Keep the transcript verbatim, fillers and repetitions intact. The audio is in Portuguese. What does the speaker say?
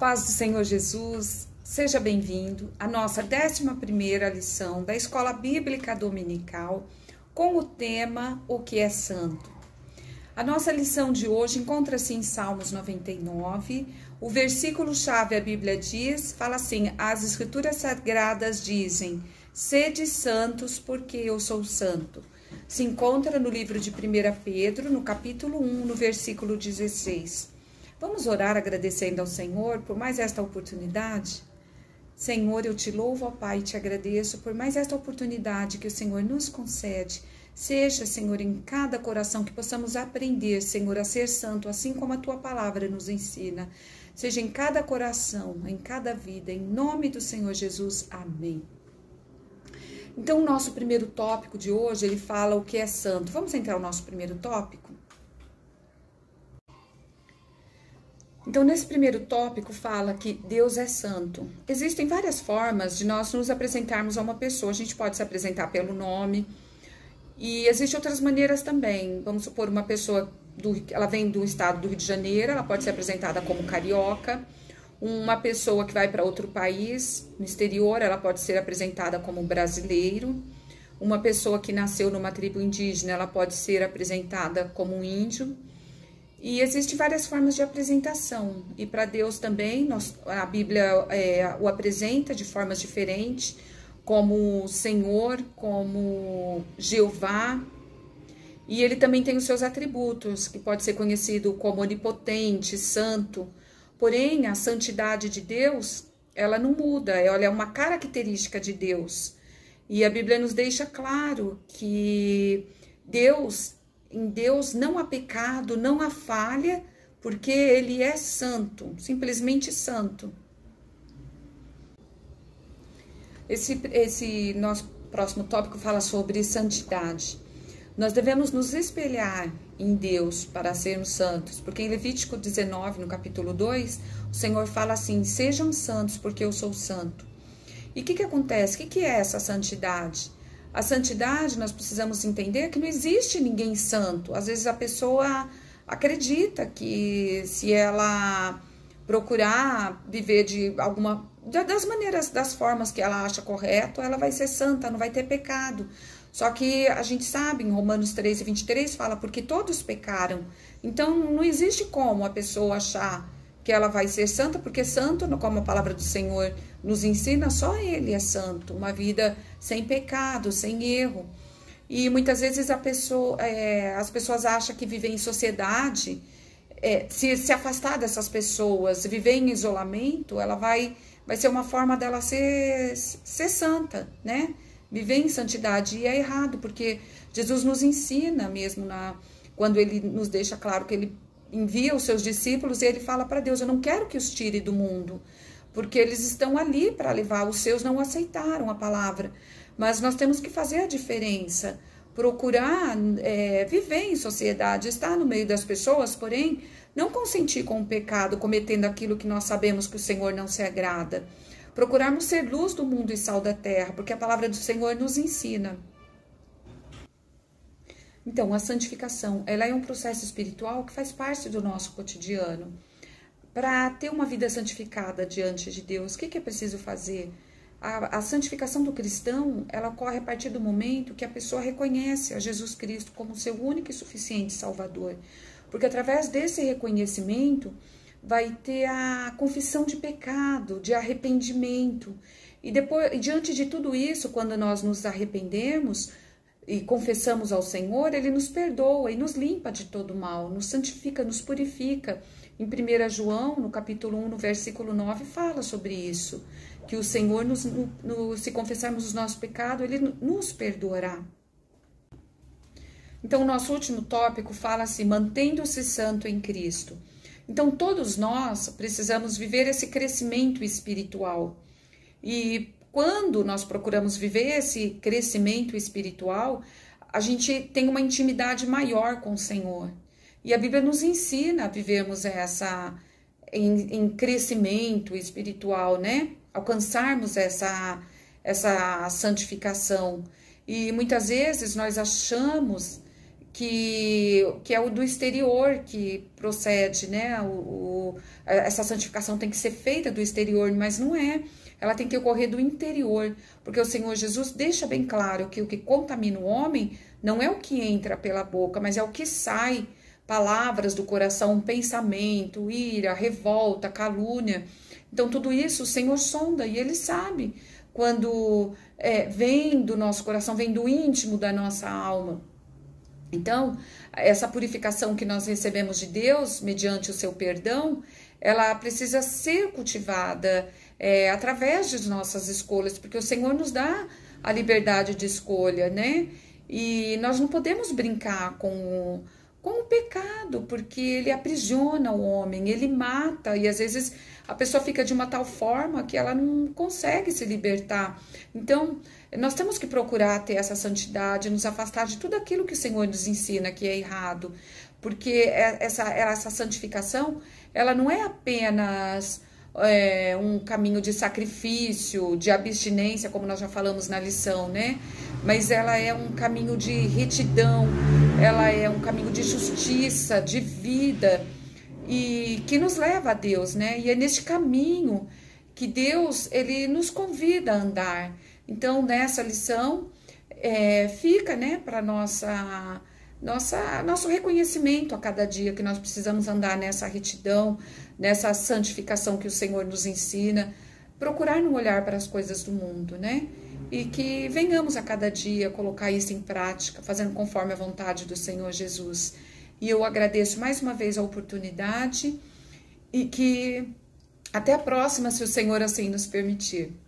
paz do Senhor Jesus, seja bem-vindo à nossa décima primeira lição da Escola Bíblica Dominical com o tema O que é Santo. A nossa lição de hoje encontra-se em Salmos noventa e nove, o versículo-chave, a Bíblia diz, fala assim: as Escrituras Sagradas dizem, sede santos porque eu sou santo. Se encontra no livro de primeira Pedro, no capítulo um, no versículo dezesseis. Vamos orar agradecendo ao Senhor por mais esta oportunidade? Senhor, eu te louvo, ó Pai, e te agradeço por mais esta oportunidade que o Senhor nos concede. Seja, Senhor, em cada coração que possamos aprender, Senhor, a ser santo, assim como a Tua palavra nos ensina. Seja em cada coração, em cada vida, em nome do Senhor Jesus. Amém. Então, o nosso primeiro tópico de hoje, ele fala o que é santo. Vamos entrar no nosso primeiro tópico? Então, nesse primeiro tópico, fala que Deus é santo. Existem várias formas de nós nos apresentarmos a uma pessoa. A gente pode se apresentar pelo nome. E existem outras maneiras também. Vamos supor uma pessoa, do, ela vem do estado do Rio de Janeiro, ela pode ser apresentada como carioca. Uma pessoa que vai para outro país, no exterior, ela pode ser apresentada como brasileiro. Uma pessoa que nasceu numa tribo indígena, ela pode ser apresentada como um índio. E existem várias formas de apresentação. E para Deus também, nós, a Bíblia é, o apresenta de formas diferentes, como Senhor, como Jeová. E ele também tem os seus atributos, que pode ser conhecido como onipotente, santo. Porém, a santidade de Deus, ela não muda, ela é uma característica de Deus. E a Bíblia nos deixa claro que Deus, em Deus não há pecado, não há falha, porque Ele é santo, simplesmente santo. Esse, esse nosso próximo tópico fala sobre santidade. Nós devemos nos espelhar em Deus para sermos santos, porque em Levítico dezenove, no capítulo dois, o Senhor fala assim, sejam santos porque eu sou santo. E o que que acontece? O que que é essa santidade? A santidade, nós precisamos entender que não existe ninguém santo. Às vezes a pessoa acredita que se ela procurar viver de alguma, das maneiras, das formas que ela acha correto, ela vai ser santa, não vai ter pecado. Só que a gente sabe, em Romanos treze, vinte e três, fala, porque todos pecaram. Então, não existe como a pessoa achar que ela vai ser santa, porque santo, como a palavra do Senhor nos ensina, só Ele é santo. Uma vida sem pecado, sem erro. E muitas vezes a pessoa, é, as pessoas acham que viver em sociedade, é, se, se afastar dessas pessoas, viver em isolamento, ela vai, vai ser uma forma dela ser, ser santa, né? Viver em santidade, e é errado, porque Jesus nos ensina mesmo, na, quando Ele nos deixa claro que Ele envia os seus discípulos, e Ele fala para Deus, eu não quero que os tire do mundo, porque eles estão ali para levar, os seus não aceitaram a palavra, mas nós temos que fazer a diferença, procurar é, viver em sociedade, estar no meio das pessoas, porém, não consentir com o pecado, cometendo aquilo que nós sabemos que o Senhor não se agrada. Procurarmos ser luz do mundo e sal da terra, porque a palavra do Senhor nos ensina. Então, a santificação, ela é um processo espiritual que faz parte do nosso cotidiano. Para ter uma vida santificada diante de Deus, o que, que é preciso fazer? A, a santificação do cristão, ela ocorre a partir do momento que a pessoa reconhece a Jesus Cristo como seu único e suficiente Salvador. Porque através desse reconhecimento, vai ter a confissão de pecado, de arrependimento. E depois, e diante de tudo isso, quando nós nos arrependemos e confessamos ao Senhor, Ele nos perdoa e nos limpa de todo mal, nos santifica, nos purifica. Em primeira João, no capítulo um, no versículo nove, fala sobre isso, que o Senhor, nos, no, no, se confessarmos os nossos pecados, Ele nos perdoará. Então, o nosso último tópico fala assim, mantendo-se santo em Cristo. Então, todos nós precisamos viver esse crescimento espiritual. E quando nós procuramos viver esse crescimento espiritual, a gente tem uma intimidade maior com o Senhor. E a Bíblia nos ensina a vivermos essa, em, em crescimento espiritual, né? Alcançarmos essa, essa santificação. E muitas vezes nós achamos que, que é o do exterior que procede, né? O, o, essa santificação tem que ser feita do exterior, mas não é. Ela tem que ocorrer do interior, porque o Senhor Jesus deixa bem claro que o que contamina o homem não é o que entra pela boca, mas é o que sai, palavras do coração, pensamento, ira, revolta, calúnia. Então tudo isso o Senhor sonda e Ele sabe quando é, vem do nosso coração, vem do íntimo da nossa alma. Então, essa purificação que nós recebemos de Deus, mediante o seu perdão, ela precisa ser cultivada é, através de nossas escolhas, porque o Senhor nos dá a liberdade de escolha, né? E nós não podemos brincar com, com o pecado, porque ele aprisiona o homem, ele mata, e às vezes a pessoa fica de uma tal forma que ela não consegue se libertar. Então, nós temos que procurar ter essa santidade, nos afastar de tudo aquilo que o Senhor nos ensina que é errado, porque essa, essa santificação, ela não é apenas é, um caminho de sacrifício, de abstinência, como nós já falamos na lição, né? Mas ela é um caminho de retidão, ela é um caminho de justiça, de vida, e que nos leva a Deus, né? E é neste caminho que Deus, ele nos convida a andar. Então, nessa lição, é, fica, né, para nossa, nossa, nosso reconhecimento a cada dia que nós precisamos andar nessa retidão, nessa santificação que o Senhor nos ensina, procurar não olhar para as coisas do mundo, né? E que venhamos a cada dia colocar isso em prática, fazendo conforme a vontade do Senhor Jesus. E eu agradeço mais uma vez a oportunidade e que até a próxima, se o Senhor assim nos permitir.